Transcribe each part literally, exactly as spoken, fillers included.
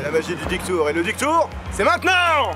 C'est la magie du Dick Tour. Et le Dick Tour, c'est maintenant!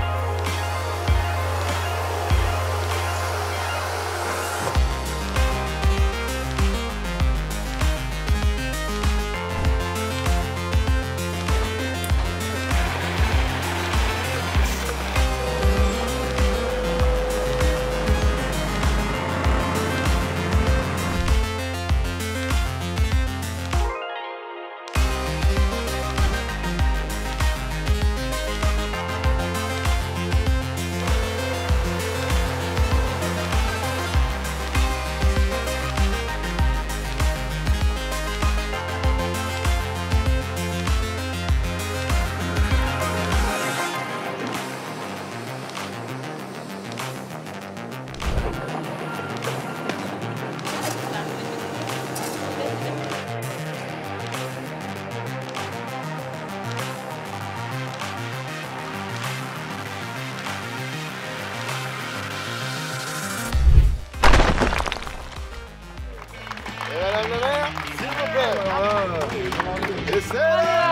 Madame la maire, s'il vous plaît. Et c'est...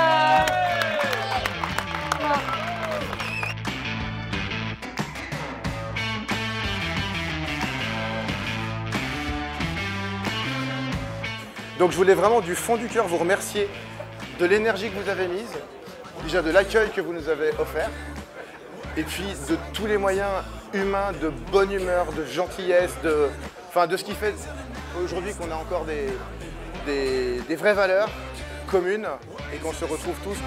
Donc je voulais vraiment du fond du cœur vous remercier de l'énergie que vous avez mise, déjà de l'accueil que vous nous avez offert, et puis de tous les moyens humains, de bonne humeur, de gentillesse, de, enfin, de ce qui fait aujourd'hui qu'on a encore des, des, des vraies valeurs communes et qu'on se retrouve tous.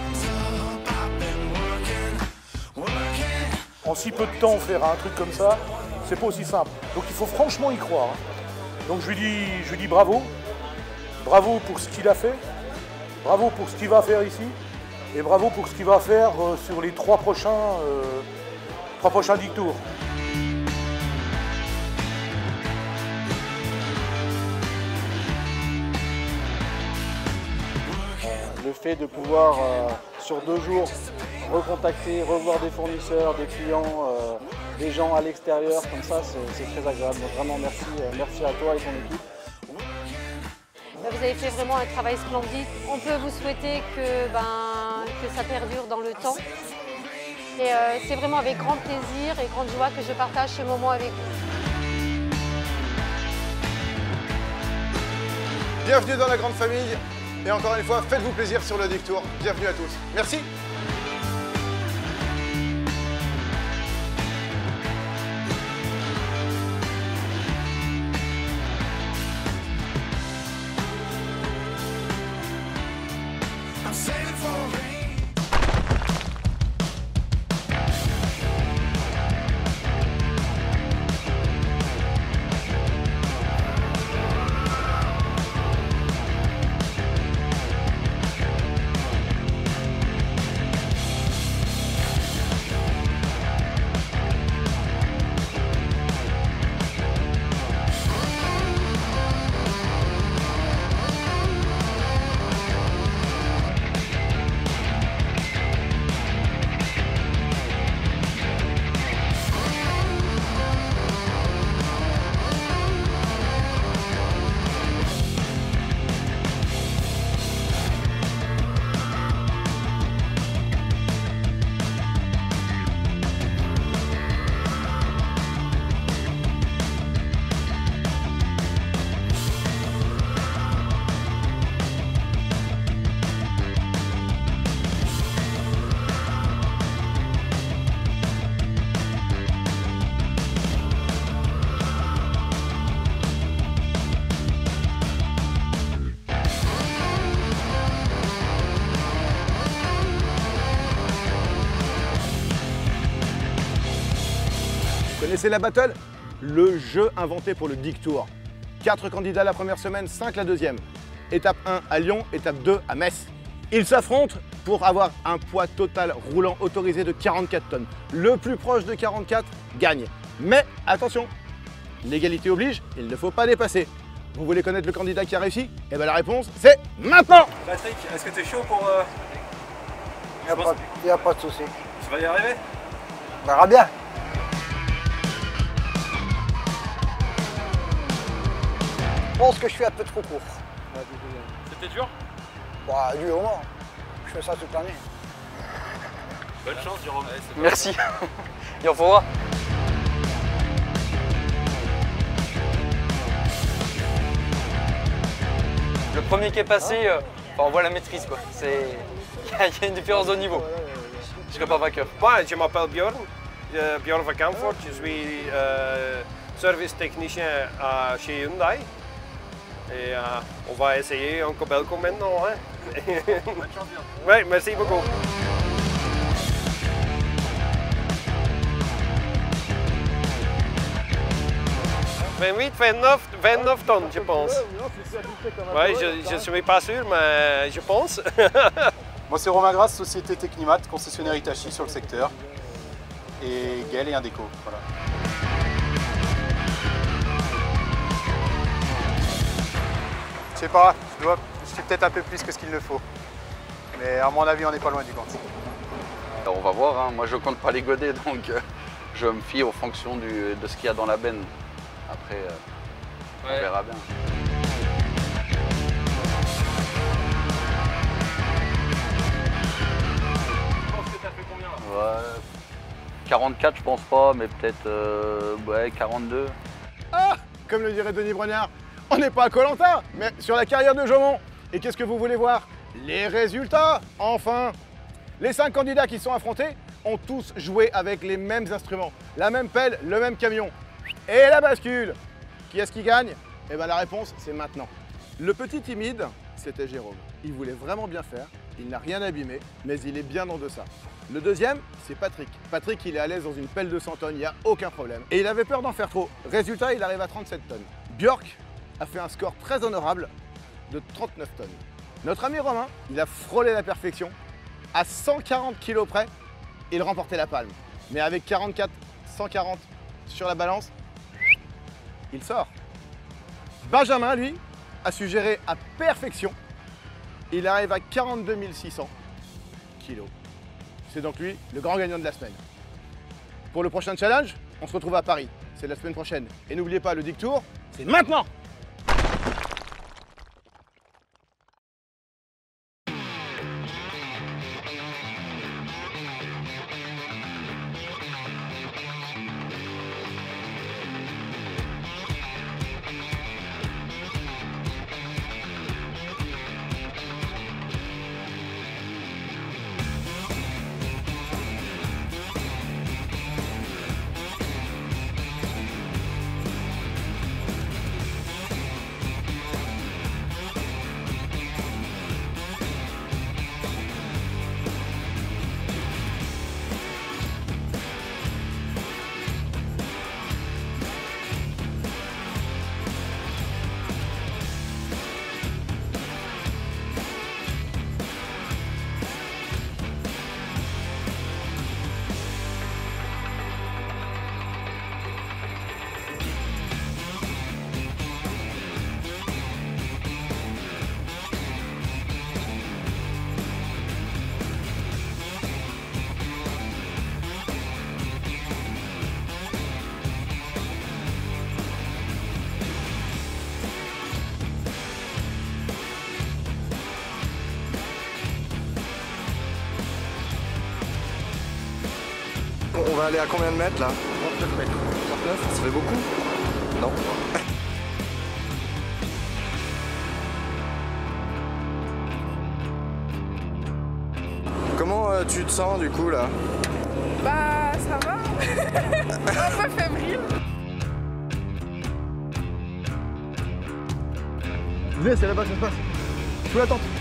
En si peu de temps, faire un truc comme ça, c'est pas aussi simple. Donc il faut franchement y croire. Donc je lui dis, je lui dis bravo. Bravo pour ce qu'il a fait. Bravo pour ce qu'il va faire ici. Et bravo pour ce qu'il va faire euh, sur les trois prochains, euh, trois prochains Dick Tours. Le fait de pouvoir, euh, sur deux jours, recontacter, revoir des fournisseurs, des clients, euh, des gens à l'extérieur, comme ça, c'est très agréable. Donc vraiment, merci, euh, merci à toi et ton équipe. Vous avez fait vraiment un travail splendide. On peut vous souhaiter que, ben, que ça perdure dans le temps. Et euh, c'est vraiment avec grand plaisir et grande joie que je partage ce moment avec vous. Bienvenue dans la grande famille. Et encore une fois, faites-vous plaisir sur le Dick Tour. Bienvenue à tous. Merci. Vous connaissez la battle? Le jeu inventé pour le Dick Tour. quatre candidats la première semaine, cinq la deuxième. Étape un à Lyon, étape deux à Metz. Ils s'affrontent pour avoir un poids total roulant autorisé de quarante-quatre tonnes. Le plus proche de quarante-quatre gagne. Mais attention, l'égalité oblige, il ne faut pas dépasser. Vous voulez connaître le candidat qui a réussi? Eh bien la réponse, c'est maintenant! Patrick, est-ce que tu es chaud pour... Euh... Il n'y a, a pas de souci. Tu vas y arriver? On verra bien. Je pense que je suis un peu trop court. C'était dur? Bah, dur, non. Je fais ça toute l'année. Bonne chance, Jérôme. Merci. Il en faudra. Le premier qui est passé, euh, enfin, on voit la maîtrise quoi. C'est... Il y a une différence de niveau. Je serai pas vainqueur. Moi, je m'appelle Bjorn, euh, Bjorn van Kampvoort. Je suis euh, service technicien à, chez Hyundai. Et euh, on va essayer un Kobelco maintenant. Hein? Oui, merci beaucoup. vingt-huit, vingt-neuf, vingt-neuf tonnes, je pense. Ouais, je ne suis pas sûr, mais je pense. Moi, c'est Romain Grasse, société Technimat, concessionnaire Hitachi sur le secteur. Et Gaël et Indeco. Voilà. Je sais pas, je, dois, je suis peut-être un peu plus que ce qu'il ne faut. Mais à mon avis, on n'est pas loin du compte. Alors on va voir, hein. Moi je compte pas les goder, donc euh, je me fie en fonction du, de ce qu'il y a dans la benne. Après, euh, ouais. On verra bien. Tu penses que tu as fait combien là? Ouais, quarante-quatre je pense pas, mais peut-être euh, ouais, quarante-deux. Ah, comme le dirait Denis Brognard, on n'est pas à Koh-Lanta, mais sur la carrière de Jomon. Et qu'est-ce que vous voulez voir? Les résultats, enfin. Les cinq candidats qui sont affrontés ont tous joué avec les mêmes instruments, la même pelle, le même camion. Et la bascule. Qui est-ce qui gagne? Eh bien la réponse, c'est maintenant. Le petit timide, c'était Jérôme. Il voulait vraiment bien faire, il n'a rien abîmé, mais il est bien en deçà. Le deuxième, c'est Patrick. Patrick, il est à l'aise dans une pelle de cent tonnes, il n'y a aucun problème. Et il avait peur d'en faire trop. Résultat, il arrive à trente-sept tonnes. Björk a fait un score très honorable de trente-neuf tonnes. Notre ami Romain, il a frôlé la perfection. À cent quarante kilos près, il remportait la palme. Mais avec quarante-quatre, cent quarante sur la balance, il sort. Benjamin, lui, a su gérer à perfection. Il arrive à quarante-deux mille six cents kilos. C'est donc lui le grand gagnant de la semaine. Pour le prochain challenge, on se retrouve à Paris. C'est la semaine prochaine. Et n'oubliez pas, le Dick Tour, c'est maintenant! On va aller à combien de mètres là? trente-neuf mètres. trente-neuf? Ça fait beaucoup? Non. Comment euh, tu te sens du coup là? Bah ça va. Un peu fébrile. Venez, c'est là-bas que ça se passe. Sous la tente.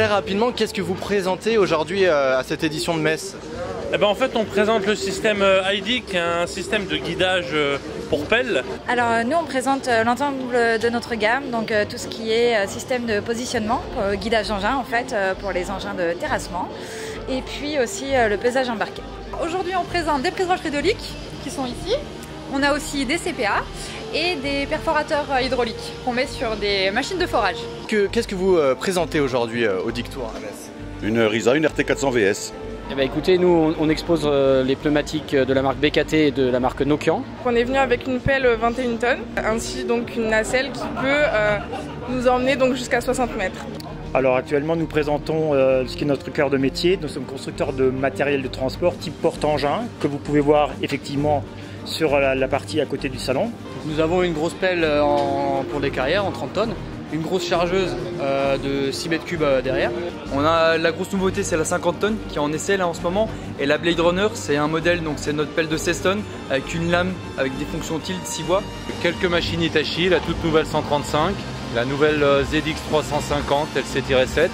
rapidement, qu'est-ce que vous présentez aujourd'hui euh, à cette édition de Metz? Eh ben, en fait, on présente le système I D, qui est un système de guidage pour pelle. Alors nous, on présente l'ensemble de notre gamme, donc euh, tout ce qui est euh, système de positionnement, euh, guidage engin en fait, euh, pour les engins de terrassement, et puis aussi euh, le pesage embarqué. Aujourd'hui, on présente des prises hydrauliques qui sont ici. On a aussi des C P A et des perforateurs hydrauliques qu'on met sur des machines de forage. Qu'est-ce que vous euh, présentez aujourd'hui euh, au Dictour à Metz? Une Risa, une R T quatre cents V S. Eh ben écoutez, nous on, on expose euh, les pneumatiques de la marque B K T et de la marque Nokian. On est venu avec une pelle vingt et une tonnes, ainsi donc une nacelle qui peut euh, nous emmener donc jusqu'à soixante mètres. Alors actuellement nous présentons euh, ce qui est notre cœur de métier. Nous sommes constructeurs de matériel de transport type porte-engin que vous pouvez voir effectivement sur la, la partie à côté du salon. Nous avons une grosse pelle en, pour les carrières en trente tonnes, une grosse chargeuse euh, de six mètres cubes euh, derrière. On a la grosse nouveauté, c'est la cinquante tonnes qui est en essai là en ce moment, et la Blade Runner, c'est un modèle, donc c'est notre pelle de seize tonnes avec une lame avec des fonctions tilt six voies. Quelques machines Hitachi, la toute nouvelle cent trente-cinq, la nouvelle Z X trois cent cinquante L C sept,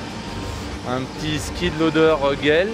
un petit skid loader Gale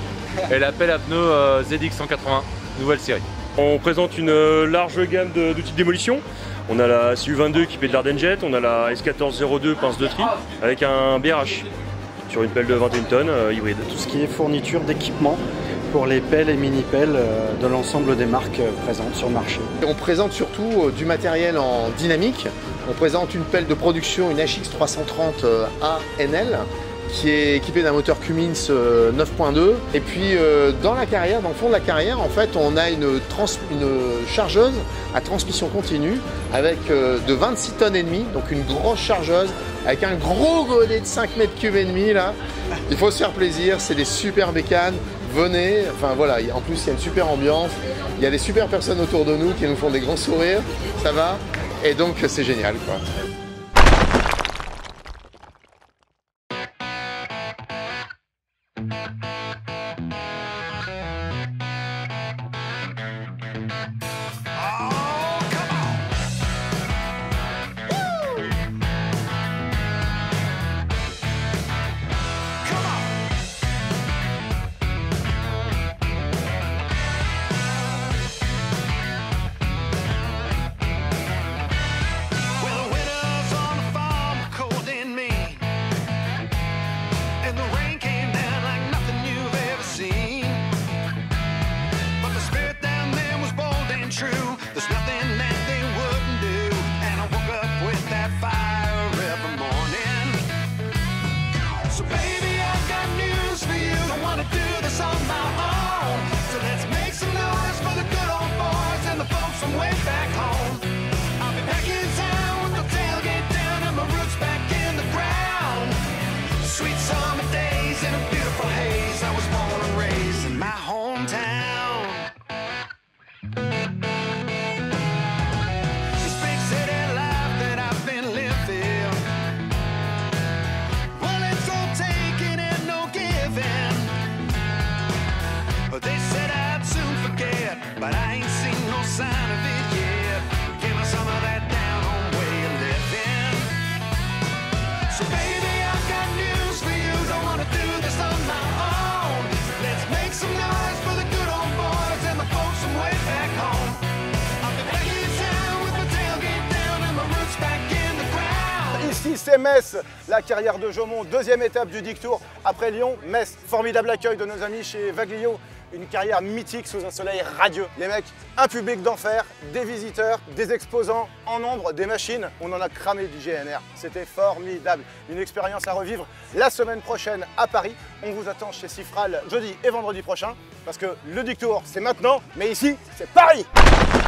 et la pelle à pneus euh, Z X cent quatre-vingts, nouvelle série. On présente une large gamme d'outils de démolition. On a la C U vingt-deux qui fait de l'Ardenjet, on a la S quatorze zéro deux pince de tri avec un B R H sur une pelle de vingt et une tonnes euh, hybride. Tout ce qui est fourniture d'équipement pour les pelles et mini-pelles euh, de l'ensemble des marques euh, présentes sur le marché. On présente surtout euh, du matériel en dynamique. On présente une pelle de production, une H X trois cent trente A N L, qui est équipée d'un moteur Cummins neuf point deux. Et puis euh, dans la carrière, dans le fond de la carrière, en fait, on a une, trans une chargeuse à transmission continue avec euh, de vingt-six tonnes et demie, donc une grosse chargeuse avec un gros godet de cinq mètres cubes et demi là. Il faut se faire plaisir, c'est des super bécanes. Venez, enfin voilà, en plus il y a une super ambiance, il y a des super personnes autour de nous qui nous font des grands sourires, ça va, et donc c'est génial quoi. C'est Metz, la carrière de Jaumont, deuxième étape du Dictour après Lyon, Metz, formidable accueil de nos amis chez Waglio, une carrière mythique sous un soleil radieux. Les mecs, un public d'enfer, des visiteurs, des exposants en nombre, des machines, on en a cramé du G N R, c'était formidable, une expérience à revivre la semaine prochaine à Paris. On vous attend chez Cifral jeudi et vendredi prochain parce que le Dictour c'est maintenant, mais ici c'est Paris.